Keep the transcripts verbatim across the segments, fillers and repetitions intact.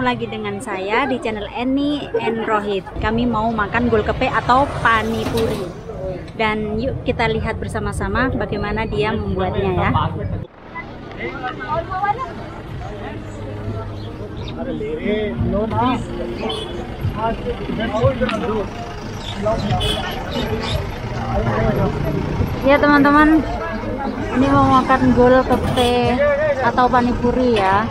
lagi dengan saya di channel Eni and Rohit. Kami mau makan golkepe atau panipuri. Dan yuk kita lihat bersama-sama bagaimana dia membuatnya ya. Ya teman-teman, ini mau makan golkepe atau panipuri ya.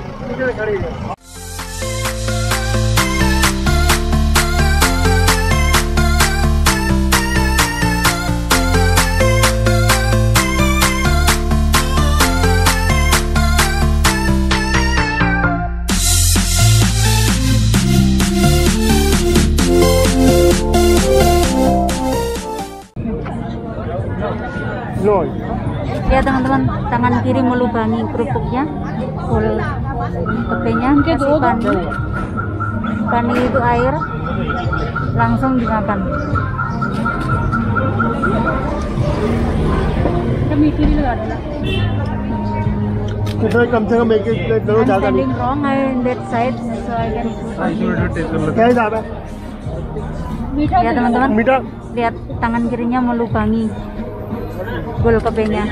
Ya teman-teman, tangan kiri melubangi kerupuknya, full kepenya, kasih pani, pani itu air, langsung dimakan. I'm standing wrong on that side, so I can. Ya teman-teman, lihat tangan kirinya melubangi golkepenya.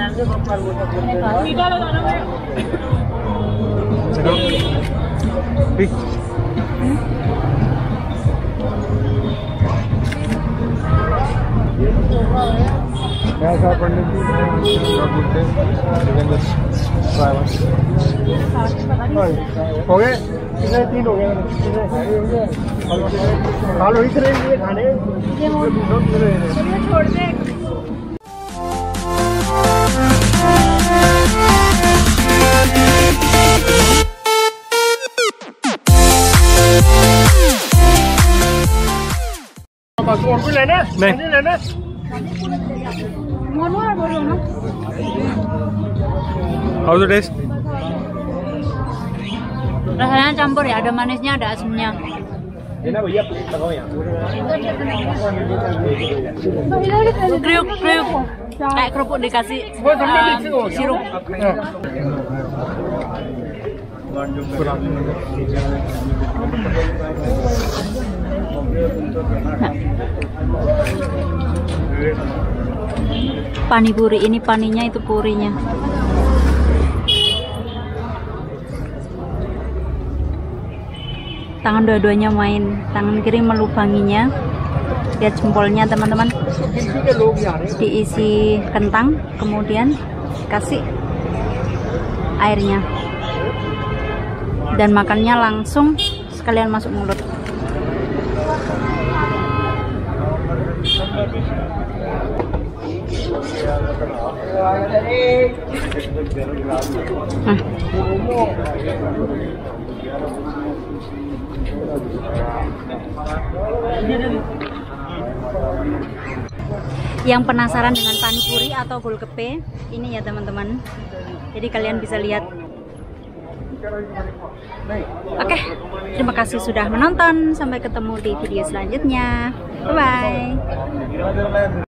हो गए इतने तीन हो गए खालो इतने ये खाने छोड़ दे। और भी लेना नहीं लेना How the taste? Rasanya campur ya, ada manisnya, ada asamnya. Kriuk kriuk, kayak kerupuk dikasih uh, sirup. Panipuri ini paninya itu purinya. Tangan dua-duanya main, tangan kiri melubanginya. Lihat jempolnya teman-teman, diisi kentang, kemudian kasih airnya dan makannya langsung sekalian masuk mulut. Hmm. Yang penasaran dengan panipuri atau golkepe ini ya teman-teman, jadi kalian bisa lihat. Oke, terima kasih sudah menonton, sampai ketemu di video selanjutnya. Bye bye.